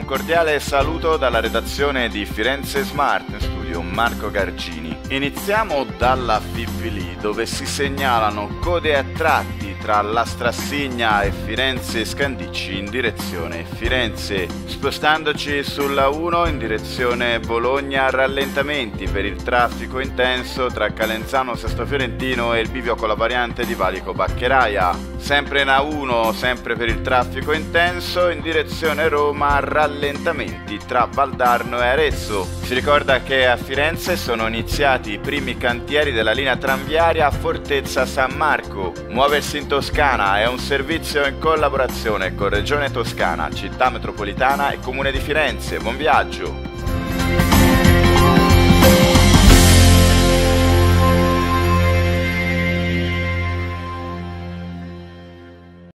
cordiale saluto dalla redazione di Firenze Smart, in studio Marco Gargini. Iniziamo dalla Fipili, dove si segnalano code a tratti tra la Strassigna e Firenze Scandicci in direzione Firenze. Spostandoci sulla 1 in direzione Bologna, rallentamenti per il traffico intenso tra Calenzano Sesto Fiorentino e il bivio con la variante di Valico Baccheraia. Sempre in A1, sempre per il traffico intenso, in direzione Roma, rallentamenti tra Valdarno e Arezzo. Si ricorda che a Firenze sono iniziati i primi cantieri della linea tranviaria a Fortezza San Marco. Muoversi in Toscana è un servizio in collaborazione con Regione Toscana, Città Metropolitana e Comune di Firenze. Buon viaggio!